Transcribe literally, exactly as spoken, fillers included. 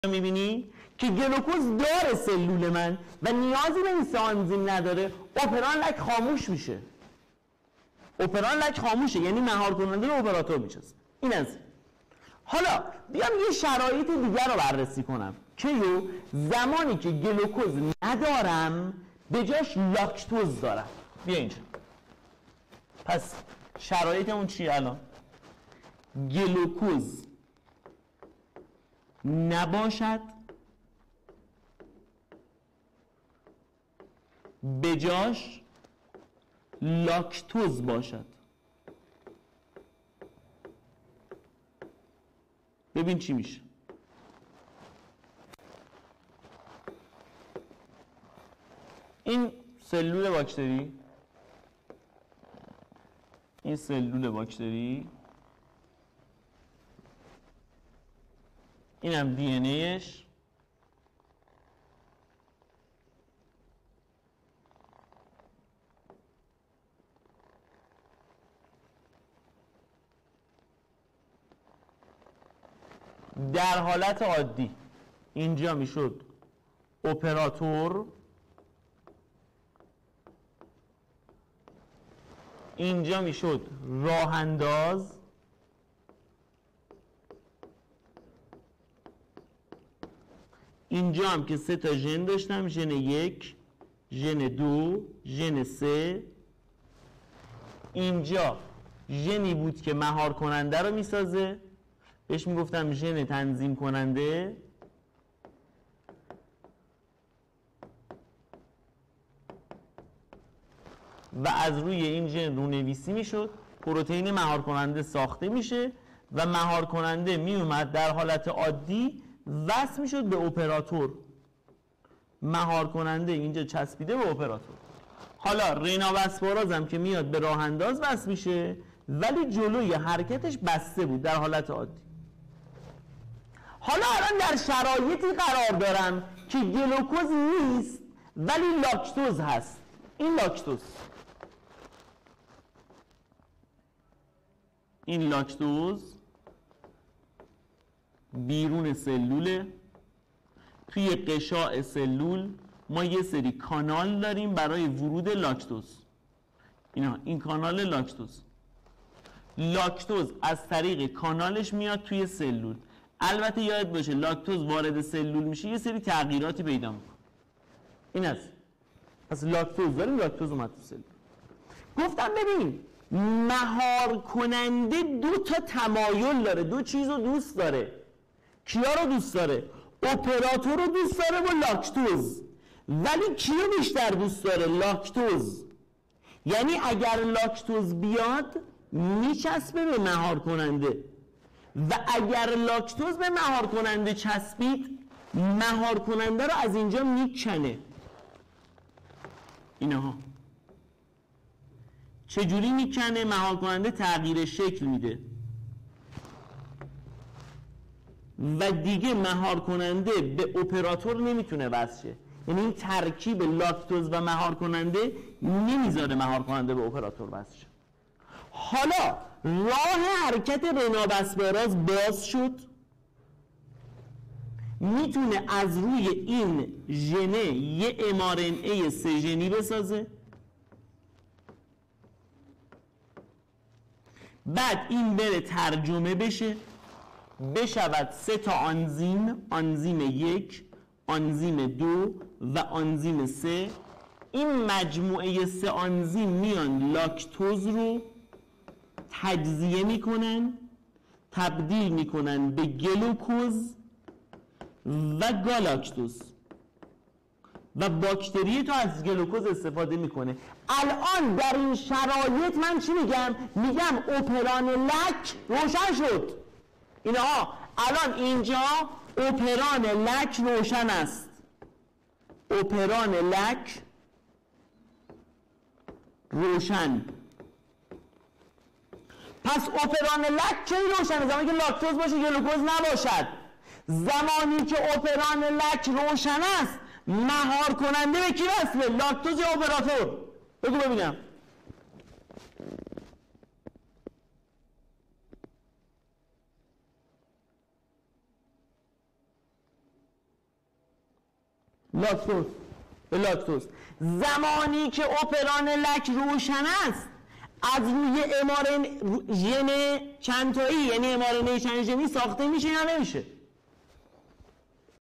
میبینی که گلوکوز داره سلول من و نیازی به این سه آنزیم نداره، اپران لک خاموش میشه. اپران لک خاموشه، یعنی مهار کننده رو اپراتور میچسبه. این از حالا بیام یه شرایط دیگر رو بررسی کنم که یو زمانی که گلوکوز ندارم به جاش لاکتوز دارم. بیا اینجا. پس شرایطمون چیه الان؟ گلوکوز نباشد به جاش لاکتوز باشد. ببین چی میشه. این سلول باکتری، این سلول باکتری، این هم دی ان ایش، در حالت عادی اینجا میشد اپراتور، اینجا میشد راه انداز، اینجا هم که سه تا ژن داشتم، ژن یک، ژن دو، ژن سه. اینجا ژنی بود که مهار کننده رو میسازه، بهش میگفتم ژن تنظیم کننده. و از روی این ژن رونویسی میشد، پروتئین مهار کننده ساخته میشه و مهار کننده میومد در حالت عادی وصل میشد به اپراتور. مهار کننده اینجا چسبیده به اپراتور. حالا ریناوسپاراز هم که میاد به راه انداز وصل میشه، ولی جلوی حرکتش بسته بود در حالت عادی. حالا الان در شرایطی قرار دارم که گلوکوز نیست ولی لاکتوز هست. این لاکتوز، این لاکتوز بیرون سلوله. توی قشاع سلول ما یه سری کانال داریم برای ورود لاکتوز. اینا این کانال لاکتوز. لاکتوز از طریق کانالش میاد توی سلول. البته یاد باشه لاکتوز وارد سلول میشه یه سری تغییراتی پیدا میکنه. این است. پس لاکتوز داریم، لاکتوز اومد تو سلول. گفتم ببین مهار کننده دو تا تمایل داره، دو چیز رو دوست داره. کیا رو دوست داره؟ اپراتور رو دوست داره با لاکتوز. ولی کیو بیشتر دوست داره؟ لاکتوز. یعنی اگر لاکتوز بیاد میچسبه به مهار کننده و اگر لاکتوز به مهار کننده چسبید مهار کننده رو از اینجا میکنه. اینها چجوری میکنه؟ مهار کننده تغییر شکل میده و دیگه مهار کننده به اپراتور نمیتونه وصل شه. یعنی این ترکیب لاکتوز و مهار کننده نمیذاره مهار کننده به اپراتور وصل شه. حالا راه حرکت ریناوسپاراز باز شد، میتونه از روی این ژنه یه ام آر ان ای سه ژنی بسازه. بعد این بره ترجمه بشه، بشود سه تا آنزیم، آنزیم یک، آنزیم دو و آنزیم سه. این مجموعه سه آنزیم میان لاکتوز رو تجزیه میکنن، تبدیل میکنن به گلوکوز و گالاکتوز و باکتری تو از گلوکوز استفاده میکنه. الان در این شرایط من چی میگم؟ میگم اپران لک روشن شد. اینها الان اینجا اپران لک روشن است. اپران لک روشن. پس اپران لک کی روشنه؟ زمانی که لاکتوز باشه گلوکوز نباشد. زمانی که اپران لک روشن است مهار کننده به کی وصله؟ لاکتوز یا اپراتور؟ بگو ببینم. لاکتوز به لاکتوز. زمانی که اپران لک روشن است از روی امارن ژن چند تایی، یعنی امارنه چند ژنی ساخته میشه یا نمیشه؟